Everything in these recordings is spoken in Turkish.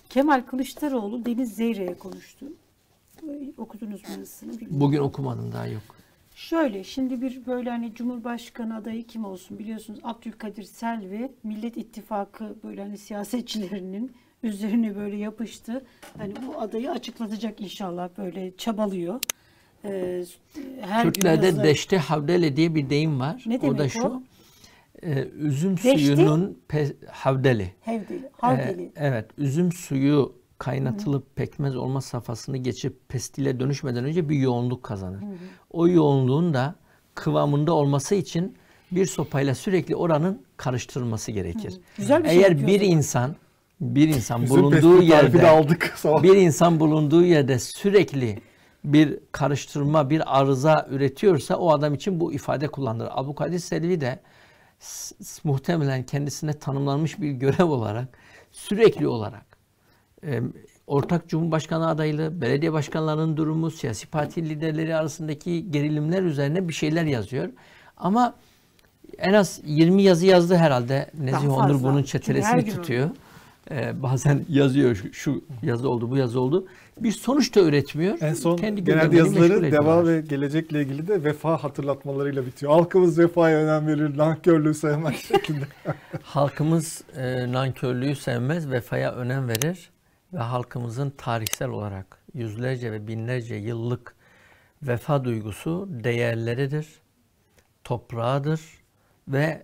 Kemal Kılıçdaroğlu Deniz Zeyrek'e konuştu. Okudunuz mu yazısını bilmiyorum. Bugün okumadım, daha yok. Şöyle, şimdi bir böyle hani Cumhurbaşkanı adayı kim olsun biliyorsunuz, Abdülkadir Selvi Millet İttifakı böyle hani siyasetçilerinin üzerine böyle yapıştı. Hani bu adayı açıklatacak inşallah, böyle çabalıyor. Her Türklerde deşte havdele diye bir deyim var. Ne demek o da şu. o? Üzüm Deşte? suyunun havdeli. Havdeli. Evet, üzüm suyu kaynatılıp pekmez olma safhasını geçip pestile dönüşmeden önce bir yoğunluk kazanır. O yoğunluğun da kıvamında olması için bir sopayla sürekli oranın karıştırılması gerekir. Güzel bir şey Eğer yapıyor bir o zaman. insan Üzüm bulunduğu pestili tarifi de yerde aldık. bir insan bulunduğu yerde sürekli bir karıştırma, bir arıza üretiyorsa o adam için bu ifade kullanılır. Abdülkadir Selvi de muhtemelen kendisine tanımlanmış bir görev olarak sürekli olarak ortak Cumhurbaşkanı adaylığı, belediye başkanlarının durumu, siyasi parti liderleri arasındaki gerilimler üzerine bir şeyler yazıyor. Ama en az 20 yazı yazdı herhalde. Nezih Onur bunun çetelesini tutuyor. Bazen yazıyor, şu yazı oldu, bu yazı oldu. Bir sonuç da üretmiyor. En son kendi genelde yazıları deva ve gelecekle ilgili de vefa hatırlatmalarıyla bitiyor. Halkımız vefaya önem verir, nankörlüğü sevmez şeklinde. Halkımız nankörlüğü sevmez, vefaya önem verir ve halkımızın tarihsel olarak yüzlerce ve binlerce yıllık vefa duygusu değerleridir, toprağıdır ve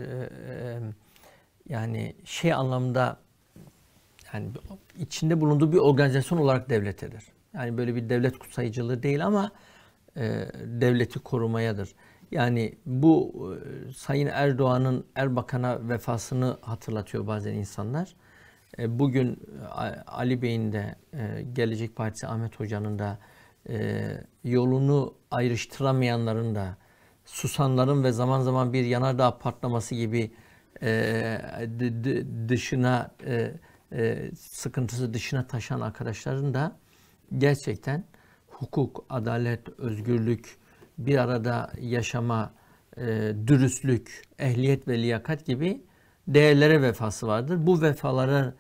yani şey anlamda, yani içinde bulunduğu bir organizasyon olarak devletedir. Yani böyle bir devlet kutsayıcılığı değil ama devleti korumayadır. Yani bu Sayın Erdoğan'ın Erbakan'a vefasını hatırlatıyor bazen insanlar. Bugün Ali Bey'in de Gelecek Partisi Ahmet Hoca'nın da yolunu ayrıştıramayanların da, susanların ve zaman zaman bir yanardağ patlaması gibi dışına sıkıntısı dışına taşan arkadaşların da gerçekten hukuk, adalet, özgürlük, bir arada yaşama, dürüstlük, ehliyet ve liyakat gibi değerlere vefası vardır. Bu vefalara,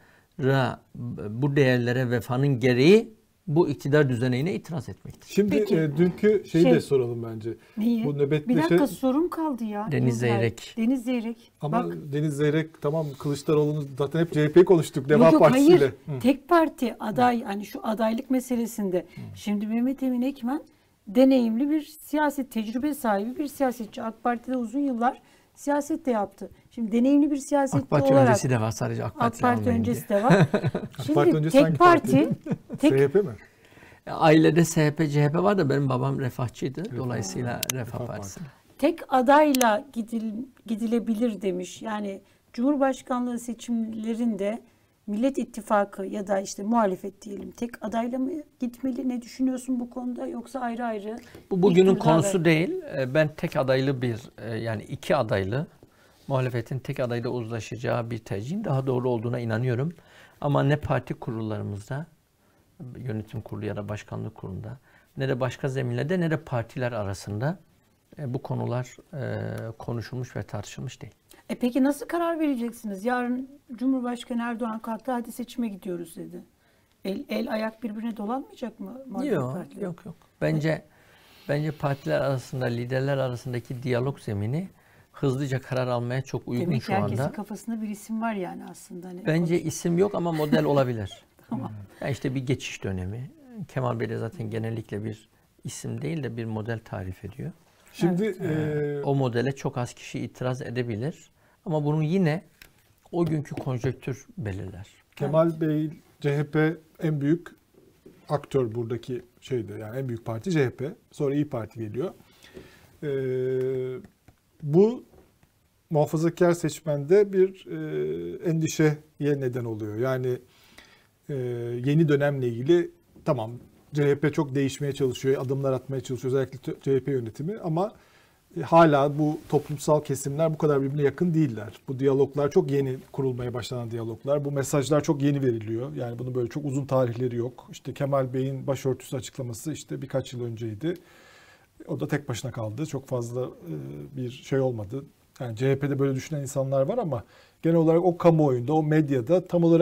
bu değerlere vefanın gereği bu iktidar düzenine itiraz etmektir. Şimdi dünkü şeyi de soralım bence. Neyi? Bu nöbetleşe... Bir dakika, sorum kaldı ya. Deniz Zeyrek. Deniz Zeyrek. Ama Bak. Deniz Zeyrek, tamam, Kılıçdaroğlu'nu zaten hep CHP'yi konuştuk. Deva Yok, Partisi'yle. hayır. Tek parti aday, hani şu adaylık meselesinde. Şimdi Mehmet Emin Ekmen deneyimli bir siyaset tecrübe sahibi bir siyasetçi. AK Parti'de uzun yıllar siyaset de yaptı. Şimdi deneyimli bir siyasetçi AK Parti olarak. öncesi de var, sadece AK Parti, AK Parti öncesi de var. Şimdi tek parti. CHP mi? Ailede SHP, CHP var da benim babam refahçıydı. Dolayısıyla Refah Partisi. Tek adayla gidilebilir demiş. Yani Cumhurbaşkanlığı seçimlerinde Millet İttifakı ya da işte muhalefet diyelim, tek adayla mı gitmeli? Ne düşünüyorsun bu konuda, yoksa ayrı ayrı? Bu bugünün konusu değil. Ben tek adaylı yani iki adaylı, muhalefetin tek adayla uzlaşacağı bir tercihin daha doğru olduğuna inanıyorum. Ama ne parti kurullarımızda, yönetim kurulu ya da başkanlık kurulunda, ne de başka zeminlerde, ne de partiler arasında bu konular konuşulmuş ve tartışılmış değil. Peki nasıl karar vereceksiniz? Yarın Cumhurbaşkanı Erdoğan kalktı, hadi seçime gidiyoruz dedi. El ayak birbirine dolanmayacak mı? Yok. Bence partiler arasında, liderler arasındaki diyalog zemini hızlıca karar almaya çok uygun. Demek şu anda. Herkesin kafasında bir isim var yani aslında. Hani bence isim yok ama model olabilir. Tamam. Yani işte bir geçiş dönemi. Kemal Bey de zaten genellikle bir isim değil de bir model tarif ediyor. Şimdi o modele çok az kişi itiraz edebilir. Ama bunu yine o günkü konjonktür belirler. Kemal Bey, CHP en büyük aktör buradaki şeyde, yani en büyük parti CHP. Sonra İYİ Parti geliyor. Bu muhafazakar seçmende bir endişeye neden oluyor. Yani yeni dönemle ilgili tamam, CHP çok değişmeye çalışıyor, adımlar atmaya çalışıyor, özellikle CHP yönetimi, ama hala bu toplumsal kesimler bu kadar birbirine yakın değiller. Bu diyaloglar çok yeni kurulmaya başlanan diyaloglar. Bu mesajlar çok yeni veriliyor. Yani bunun böyle çok uzun tarihleri yok. İşte Kemal Bey'in başörtüsü açıklaması işte birkaç yıl önceydi. O da tek başına kaldı. Çok fazla bir şey olmadı. Yani CHP'de böyle düşünen insanlar var ama genel olarak o kamuoyunda, o medyada tam olarak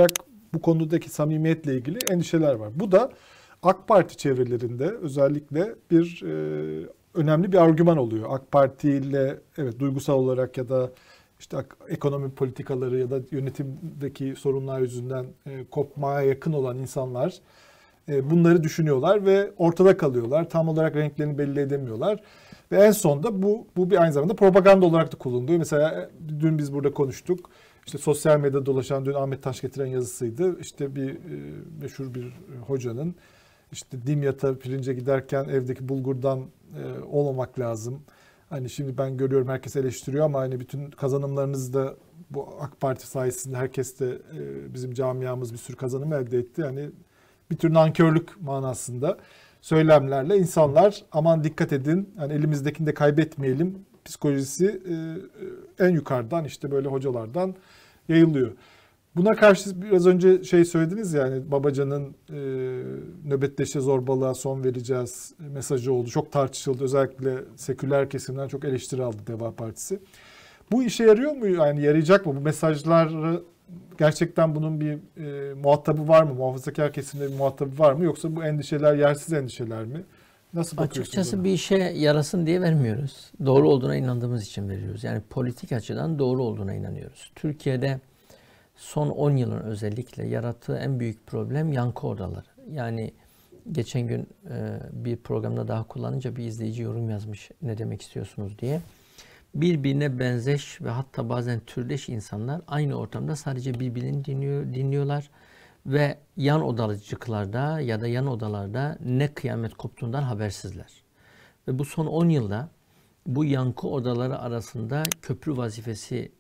bu konudaki samimiyetle ilgili endişeler var. Bu da AK Parti çevrelerinde özellikle bir önemli bir argüman oluyor. AK Parti ile evet duygusal olarak ya da işte ekonomi politikaları ya da yönetimdeki sorunlar yüzünden kopmaya yakın olan insanlar bunları düşünüyorlar ve ortada kalıyorlar. Tam olarak renklerini belli edemiyorlar. Ve en sonunda bu bir aynı zamanda propaganda olarak da kullanılıyor. Mesela dün biz burada konuştuk. İşte sosyal medyada dolaşan dün Ahmet Taş getiren yazısıydı. İşte bir meşhur bir hocanın işte dimyata pirince giderken evdeki bulgurdan olmamak lazım. Hani şimdi ben görüyorum herkes eleştiriyor ama hani bütün kazanımlarınız da bu AK Parti sayesinde herkes de bizim camiamız bir sürü kazanım elde etti. Yani bir tür nankörlük manasında söylemlerle insanlar aman dikkat edin hani elimizdekini de kaybetmeyelim psikolojisi en yukarıdan işte böyle hocalardan yayılıyor. Buna karşı biraz önce söylediniz ya yani Babacan'ın nöbetleşe zorbalığa son vereceğiz mesajı oldu. Çok tartışıldı. Özellikle seküler kesimden çok eleştiri aldı Deva Partisi. Bu işe yarıyor mu? Yani yarayacak mı? Bu mesajları gerçekten bunun bir muhatabı var mı? Muhafazakar kesimde bir muhatabı var mı? Yoksa bu endişeler yersiz endişeler mi? Nasıl bakıyorsunuz? Açıkçası ona? bir işe yarasın diye vermiyoruz. Doğru olduğuna inandığımız için veriyoruz. Yani politik açıdan doğru olduğuna inanıyoruz. Türkiye'de son 10 yılın özellikle yarattığı en büyük problem yankı odaları. Yani geçen gün bir programda daha kullanınca bir izleyici yorum yazmış ne demek istiyorsunuz diye. Birbirine benzeş ve hatta bazen türdeş insanlar aynı ortamda sadece birbirini dinliyorlar ve yan odacıklarda ya da yan odalarda ne kıyamet koptuğundan habersizler. Ve bu son 10 yılda bu yankı odaları arasında köprü vazifesi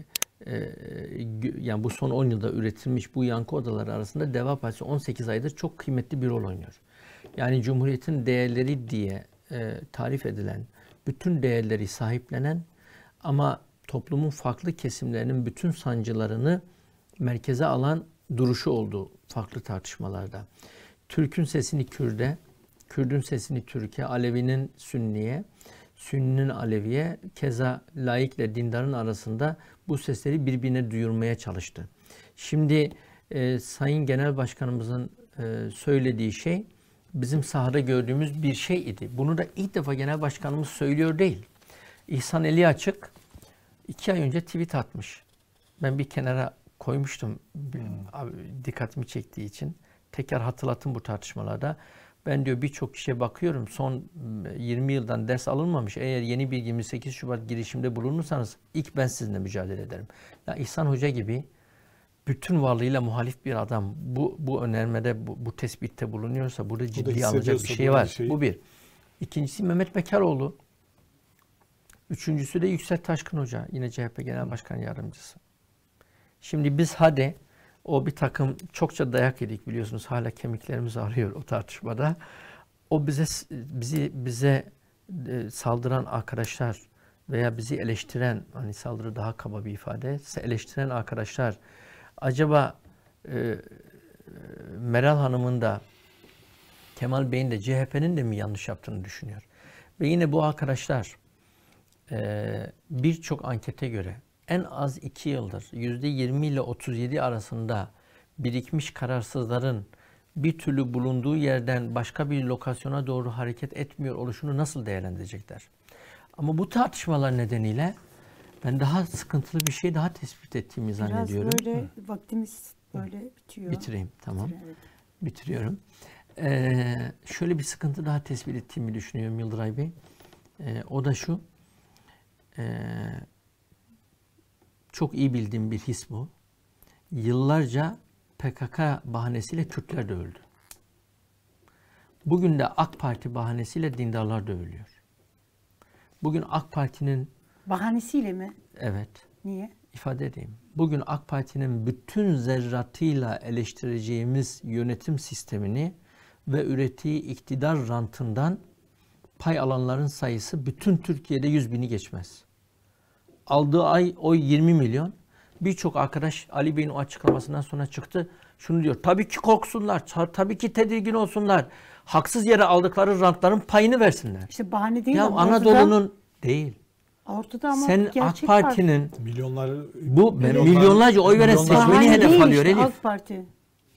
yani bu son 10 yılda üretilmiş bu yankı odaları arasında Deva Partisi 18 aydır çok kıymetli bir rol oynuyor. Yani Cumhuriyet'in değerleri diye tarif edilen, bütün değerleri sahiplenen ama toplumun farklı kesimlerinin bütün sancılarını merkeze alan duruşu oldu farklı tartışmalarda. Türk'ün sesini Kürt'e, Kürt'ün sesini Türk'e, Alevi'nin Sünni'ye, Sünni'nin Alevi'ye, keza laikle dindarın arasında bu sesleri birbirine duyurmaya çalıştı. Şimdi Sayın Genel Başkanımızın söylediği şey bizim sahada gördüğümüz bir şey idi. Bunu da ilk defa Genel Başkanımız söylüyor değil. İhsan Eli Açık 2 ay önce tweet atmış. Ben bir kenara koymuştum dikkatimi çektiği için. Tekrar hatırlatın bu tartışmalarda. Ben diyor birçok kişiye bakıyorum son 20 yıldan ders alınmamış. Eğer yeni bir 28 Şubat girişimde bulunursanız ilk ben sizinle mücadele ederim. Ya İhsan Hoca gibi bütün varlığıyla muhalif bir adam bu önermede bu tespitte bulunuyorsa burada ciddiye alınacak bir şey var. Bu bir. İkincisi Mehmet Bekaroğlu. Üçüncüsü de Yüksel Taşkın Hoca. Yine CHP Genel Başkan Yardımcısı. Şimdi biz hadi o bir takım çokça dayak yedik biliyorsunuz. Hala kemiklerimiz ağrıyor o tartışmada. O bize saldıran arkadaşlar veya bizi eleştiren, hani saldırı daha kaba bir ifade, eleştiren arkadaşlar acaba Meral Hanım'ın da Kemal Bey'in de CHP'nin de mi yanlış yaptığını düşünüyor? Ve yine bu arkadaşlar birçok ankete göre en az 2 yıldır %20 ile 37 arasında birikmiş kararsızların bir türlü bulunduğu yerden başka bir lokasyona doğru hareket etmiyor oluşunu nasıl değerlendirecekler? Ama bu tartışmalar nedeniyle ben daha sıkıntılı bir şey daha tespit ettiğimi zannediyorum. Biraz böyle vaktimiz böyle bitiyor. Bitireyim, tamam. Evet. Bitiriyorum. Şöyle bir sıkıntı daha tespit ettiğimi düşünüyorum Yıldıray Bey. O da şu. Çok iyi bildiğim bir his bu. Yıllarca PKK bahanesiyle Kürtler de öldü. Bugün de AK Parti bahanesiyle dindarlar da ölüyor. Bugün AK Parti'nin... Bahanesiyle mi? Evet. Niye? İfade edeyim. Bugün AK Parti'nin bütün zerratıyla eleştireceğimiz yönetim sistemini ve ürettiği iktidar rantından pay alanların sayısı bütün Türkiye'de 100.000'i geçmez. Aldığı oy 20 milyon. Birçok arkadaş Ali Bey'in o açıklamasından sonra çıktı. Şunu diyor. Tabii ki korksunlar. Tabii ki tedirgin olsunlar. Haksız yere aldıkları rantların payını versinler. İşte bahane değil ya ama Anadolu'nun değil. Ortada ama sen AK Parti'nin milyonlarca oy veren seçmeni hedef alıyor Elif. AK Parti.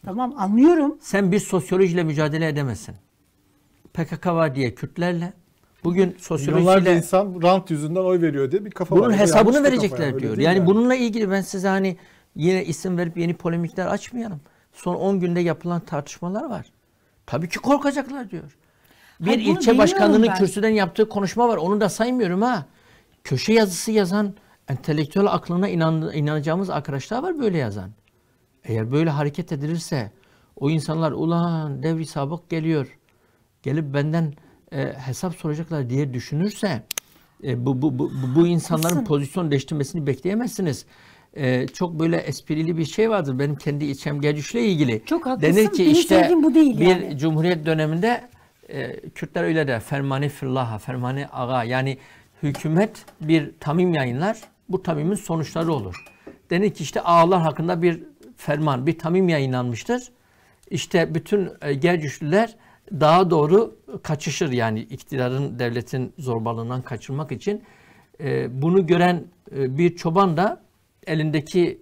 Tamam, anlıyorum. Sen bir sosyolojiyle mücadele edemezsin. PKK var diye Kürtlerle, bugün Milyonlarca sosyolojiyle insan rant yüzünden oy veriyor diye bir kafa var. bunun O hesabını yanlış bir kafa verecekler yani, öyle diyor. değil Yani bununla ilgili ben size hani yine isim verip yeni polemikler açmayalım. Son 10 günde yapılan tartışmalar var. Tabii ki korkacaklar diyor. Bir Hayır, bunu ilçe başkanlığının demiyorum ben. kürsüden yaptığı konuşma var. Onu da saymıyorum ha. Köşe yazısı yazan, entelektüel aklına inanacağımız arkadaşlar var böyle yazan. Eğer böyle hareket edilirse o insanlar ulan devri sabık geliyor. Gelip benden hesap soracaklar diye düşünürse bu insanların Haklısın. pozisyon değiştirmesini bekleyemezsiniz. Çok böyle esprili bir şey vardır benim kendi içim Gerdüş'le ilgili. Çok haklısın. Denir ki Benim işte sevdiğim bu değil bir yani. Cumhuriyet döneminde Kürtler öyle der. Fermani fillaha, fermani aga. Yani hükümet bir tamim yayınlar. Bu tamimin sonuçları olur. Denir ki işte ağalar hakkında bir ferman, bir tamim yayınlanmıştır. İşte bütün Gerdüşlüler daha doğru kaçışır yani iktidarın, devletin zorbalığından kaçırmak için. Bunu gören bir çoban da elindeki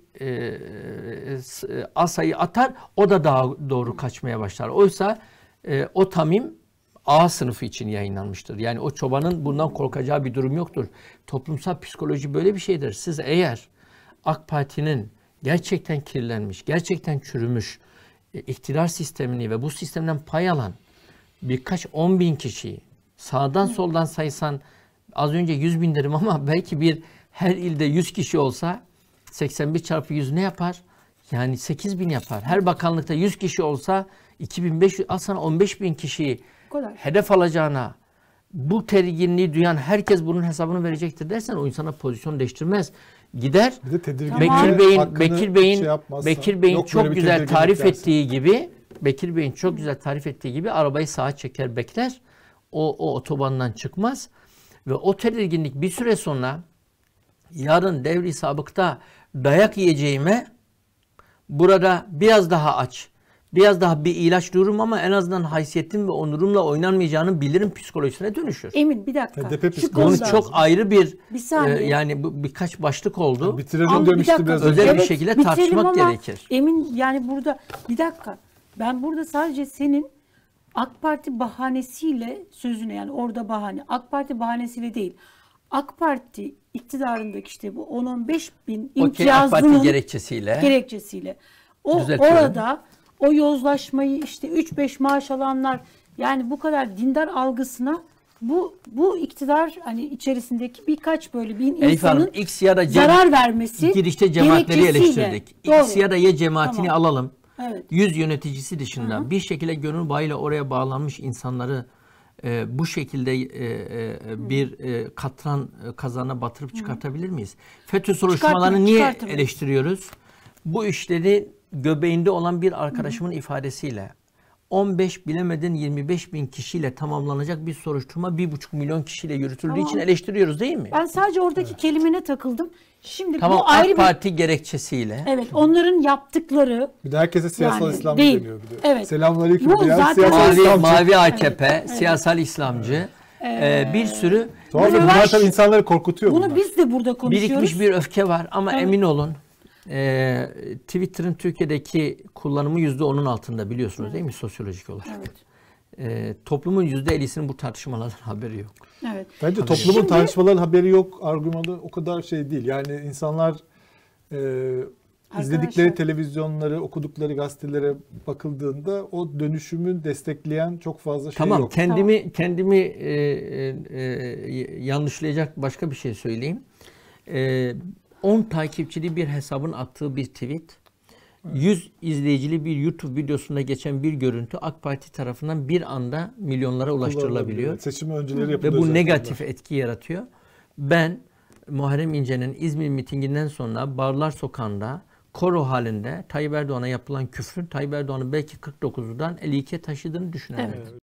asayı atar, o da daha doğru kaçmaya başlar. Oysa o tamim A sınıfı için yayınlanmıştır. Yani o çobanın bundan korkacağı bir durum yoktur. Toplumsal psikoloji böyle bir şeydir. Siz eğer AK Parti'nin gerçekten kirlenmiş, gerçekten çürümüş iktidar sistemini ve bu sistemden pay alan birkaç 10 bin kişiyi sağdan soldan saysan az önce 100 bin derim ama belki bir her ilde 100 kişi olsa 81 çarpı 100 ne yapar? Yani 8 bin yapar. Her bakanlıkta 100 kişi olsa 2500 al sana 15 bin kişiyi hedef alacağına bu tedirginliği duyan herkes bunun hesabını verecektir dersen o insana pozisyon değiştirmez. Gider. Bir de tedirginliğe Bekir Bey'in yok çok böyle bir güzel tedirginlik tarif dersin. ettiği gibi Bekir Bey'in çok güzel tarif ettiği gibi arabayı sağa çeker bekler. O otobandan çıkmaz ve o tedirginlik bir süre sonra yarın devri sabıkta dayak yiyeceğime burada biraz daha aç, biraz daha bir ilaç dururum ama en azından haysiyetim ve onurumla oynanmayacağını bilirim psikolojisine dönüşür. Emin bir dakika. HDP Şu psikolojisi. Bunun konuda- çok ayrı bir saniye. yani bu birkaç başlık oldu. Bitirelim Ama bir demişti dakika, biraz özel önce. bir şekilde bitirelim tartışmak ama gerekir. Emin yani burada bir dakika. Ben burada sadece senin AK Parti bahanesiyle sözüne yani orada bahane AK Parti bahanesiyle değil. AK Parti iktidarındaki işte bu 10-15 bin Okey, AK Parti imtiyazlının gerekçesiyle. o Düzeltiyorum. orada o yozlaşmayı işte 3-5 maaş alanlar yani bu kadar dindar algısına bu iktidar hani içerisindeki birkaç böyle bin Elif Hanım insanın X ya da zarar vermesi girişte cemaatleri gerekçesiyle. eleştirdik. Doğru. X ya da Y cemaatini Tamam. alalım. Evet. 100 yöneticisi dışında bir şekilde gönül bağıyla oraya bağlanmış insanları bu şekilde bir katran kazana batırıp çıkartabilir miyiz? FETÖ soruşturmalarını niye çıkartamayız. eleştiriyoruz? Bu işleri göbeğinde olan bir arkadaşımın ifadesiyle 15 bilemedin 25 bin kişiyle tamamlanacak bir soruşturma 1,5 milyon kişiyle yürütüldüğü Tamam. için eleştiriyoruz değil mi? Ben sadece oradaki kelimene takıldım. Şimdi Tamam bu ayrı AK Parti gerekçesiyle. evet onların yaptıkları Bir de herkese siyasal Yani İslamcı değil. deniyor bir de. Evet. Selamünaleyküm Bu diyen zaten- siyasal Mavi, İslamcı. mavi AKP, siyasal İslamcı, bir sürü Tuhaf, Bunu bunlar ben- tabii insanları korkutuyor bunu bunlar. biz de burada konuşuyoruz. birikmiş bir öfke var ama Evet. emin olun Twitter'ın Türkiye'deki kullanımı %10'un altında biliyorsunuz değil mi sosyolojik olarak? Evet. Toplumun %50'sinin bu tartışmalardan haberi yok. Evet. Bence toplumun Şimdi- tartışmaların haberi yok argümanı o kadar şey değil. Yani insanlar izledikleri Arkadaşlar- televizyonları, okudukları gazetelere bakıldığında o dönüşümün destekleyen çok fazla şey Tamam, yok. kendimi yanlışlayacak başka bir şey söyleyeyim. 10 takipçili bir hesabın attığı bir tweet, 100 izleyicili bir YouTube videosunda geçen bir görüntü AK Parti tarafından bir anda milyonlara ulaştırılabiliyor. Seçim önceleri Ve yapılıyor. bu zaten. negatif etki yaratıyor. Ben Muharrem İnce'nin İzmir mitinginden sonra Barlar Sokağı'nda koro halinde Tayyip Erdoğan'a yapılan küfrün Tayyip Erdoğan'ı belki 49'dan 52'ye taşıdığını düşünüyorum. Evet.